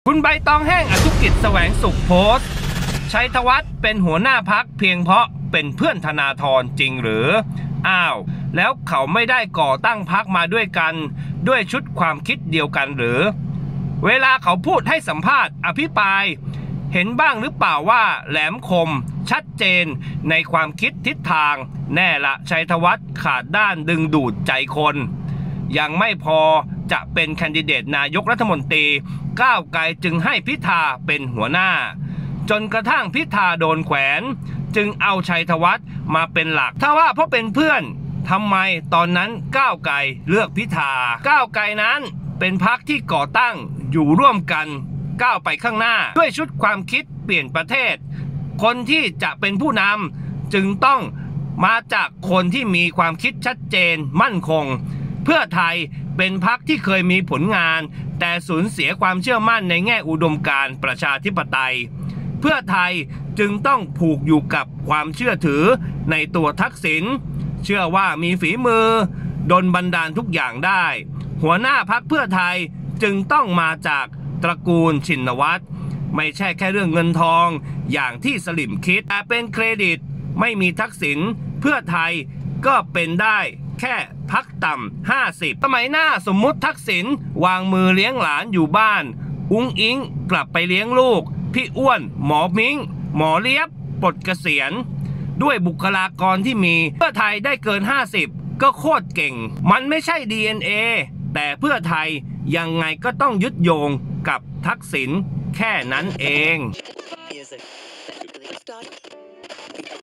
คุณใบตองแห้งอธุกิจแสวงสุขโพสต์ชัยธวัฒน์เป็นหัวหน้าพรรคเพียงเพราะเป็นเพื่อนธนาธรจริงหรืออ้าวแล้วเขาไม่ได้ก่อตั้งพรรคมาด้วยกันด้วยชุดความคิดเดียวกันหรือเวลาเขาพูดให้สัมภาษณ์อภิปรายเห็นบ้างหรือเปล่าว่าแหลมคมชัดเจนในความคิดทิศทางแน่ละชัยธวัฒน์ขาดด้านดึงดูดใจคนยังไม่พอจะเป็นแคนดิเดตนายกรัฐมนตรีก้าวไกลจึงให้พิธาเป็นหัวหน้าจนกระทั่งพิธาโดนแขวนจึงเอาชัยธวัฒน์มาเป็นหลักถ้าว่าเพราะเป็นเพื่อนทำไมตอนนั้นก้าวไกลเลือกพิธาก้าวไกลนั้นเป็นพรรคที่ก่อตั้งอยู่ร่วมกันก้าวไปข้างหน้าด้วยชุดความคิดเปลี่ยนประเทศคนที่จะเป็นผู้นำจึงต้องมาจากคนที่มีความคิดชัดเจนมั่นคงเพื่อไทยเป็นพรรคที่เคยมีผลงานแต่สูญเสียความเชื่อมั่นในแง่อุดมการณ์ประชาธิปไตยเพื่อไทยจึงต้องผูกอยู่กับความเชื่อถือในตัวทักษิณเชื่อว่ามีฝีมือดลบันดาลทุกอย่างได้หัวหน้าพรรคเพื่อไทยจึงต้องมาจากตระกูลชินวัตรไม่ใช่แค่เรื่องเงินทองอย่างที่สลิมคิดแต่เป็นเครดิตไม่มีทักษิณเพื่อไทยก็เป็นได้แค่พักต่ำ50สมัยหน้าสมมุติทักษิณวางมือเลี้ยงหลานอยู่บ้านอุ้งอิงกลับไปเลี้ยงลูกพี่อ้วนหมอมิ้งหมอเลียบปลดเกษียณด้วยบุคลากรที่มีเพื่อไทยได้เกิน50ก็โคตรเก่งมันไม่ใช่ DNA แต่เพื่อไทยยังไงก็ต้องยึดโยงกับทักษิณแค่นั้นเอง